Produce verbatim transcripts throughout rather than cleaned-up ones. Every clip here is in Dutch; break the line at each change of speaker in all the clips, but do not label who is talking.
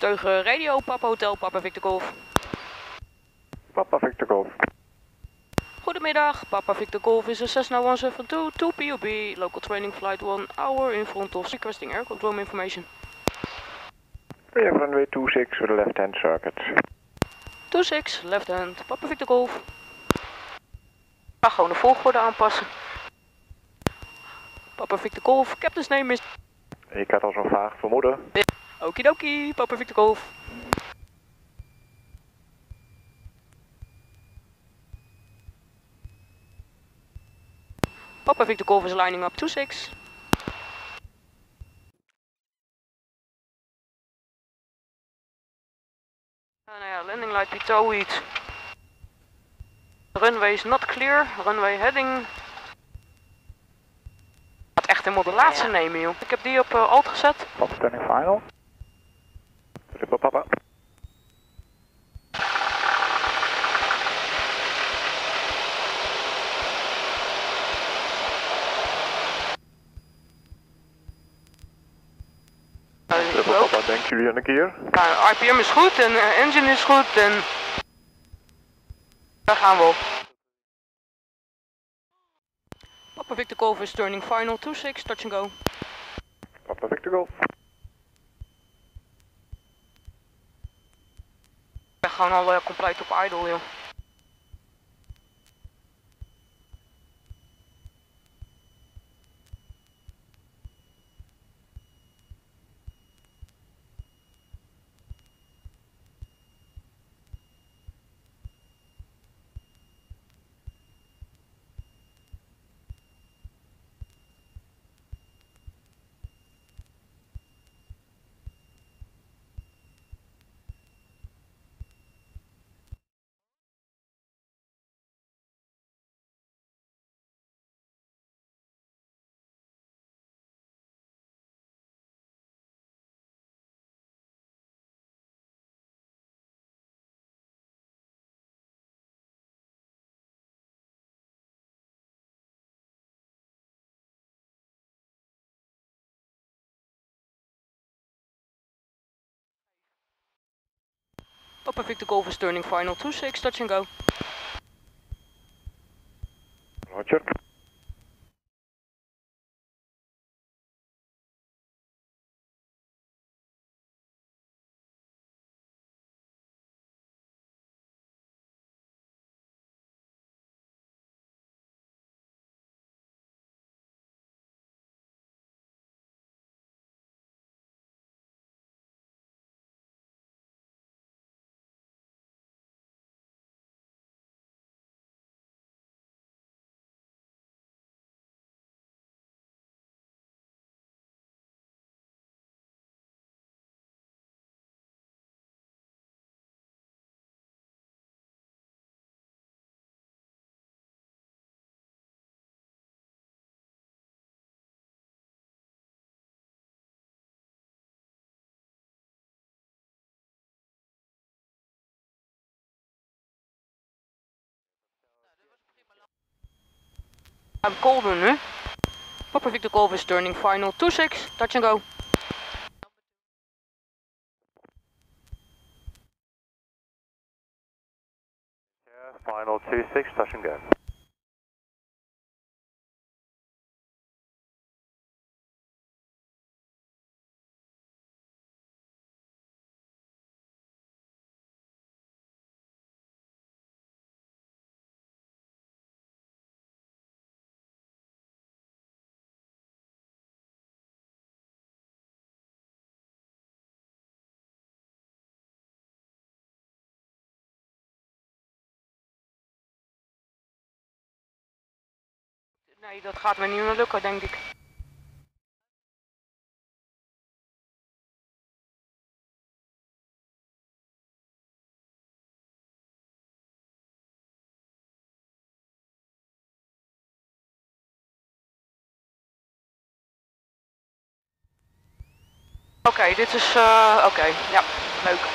Teugen radio, Papa Hotel, Papa Victor Golf.
Papa Victor Golf.
Goedemiddag, Papa Victor Golf is a Cessna one seven two, two P O B, local training flight one hour in front of requesting air control information.
We have runway two six with a left hand circuit.
two six, left hand, Papa Victor Golf. Ga gewoon de volgorde aanpassen. Papa Victor Golf, captain's name is...
Ik had al zo'n vaag vermoeden.
Okidoki, Papa Victor Golf. Papa Victor Golf is lining up two six. Uh, nou ja, landing light pitoid. Runway is not clear, runway heading. Gaat echt helemaal de laatste ja, ja. nemen, joh. Ik heb die op uh, alt gezet.
Papa turning final. Triple papa. Triple papa, denken jullie aan de keer?
Ja, R P M is goed en uh, engine is goed en... Daar gaan we op. Papa Victor Golf is turning final two six, touch and go.
Papa Victor Golf.
Ik ben gewoon al uh, compleet op idle, joh. Papa Victor Golf is turning final two six, touch and go.
Roger.
I'm golden nu. Papa Victor Golf is turning final two six, touch and go.
Yeah, final two six, touch and go.
Nee, dat gaat me niet meer lukken, denk ik. Oké, okay, dit is... Uh, Oké, okay. Ja, leuk.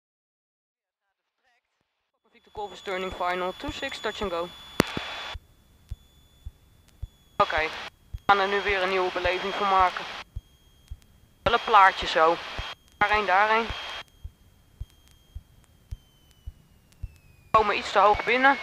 Victor Golf is turning final two six, touch and go. gaan er nu weer een nieuwe beleving van maken. Wel een plaatje zo. Daarheen, daarheen. We komen iets te hoog binnen.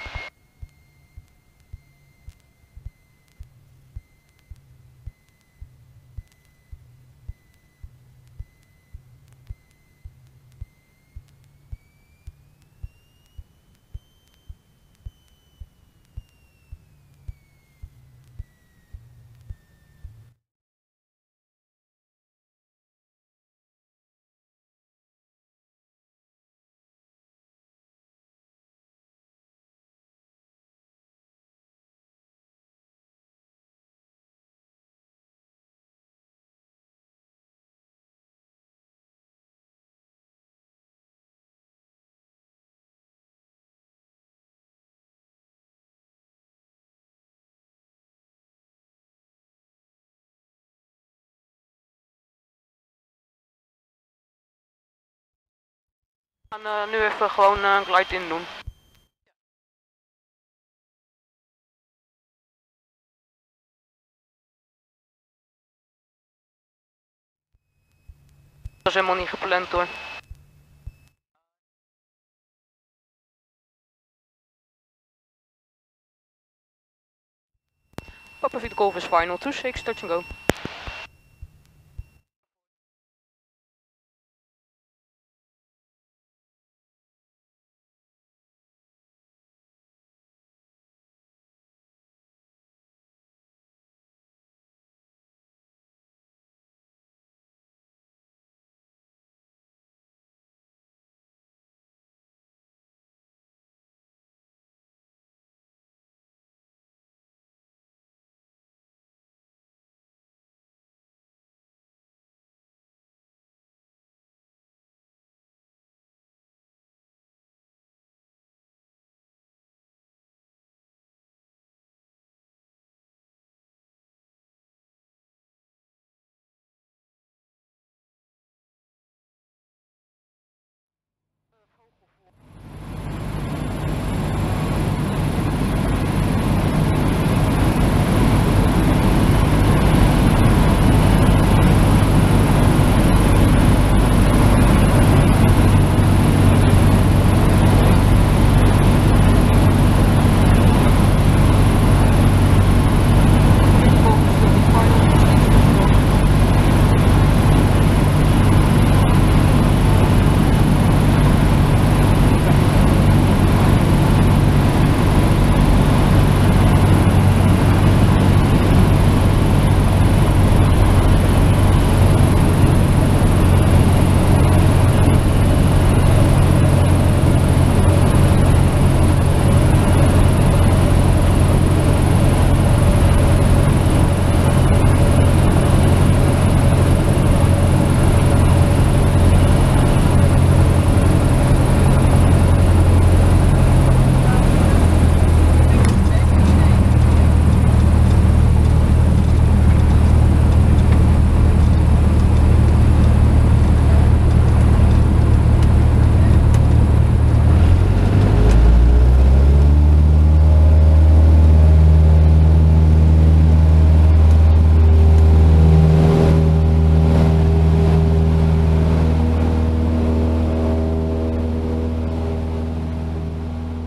We gaan uh, nu even gewoon uh, een glide in doen. Dat is helemaal niet gepland hoor. Papa Victor Golf is final, two six, touch and go.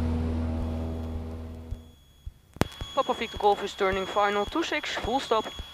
Papa Victor Golf is turning final, two six, full stop.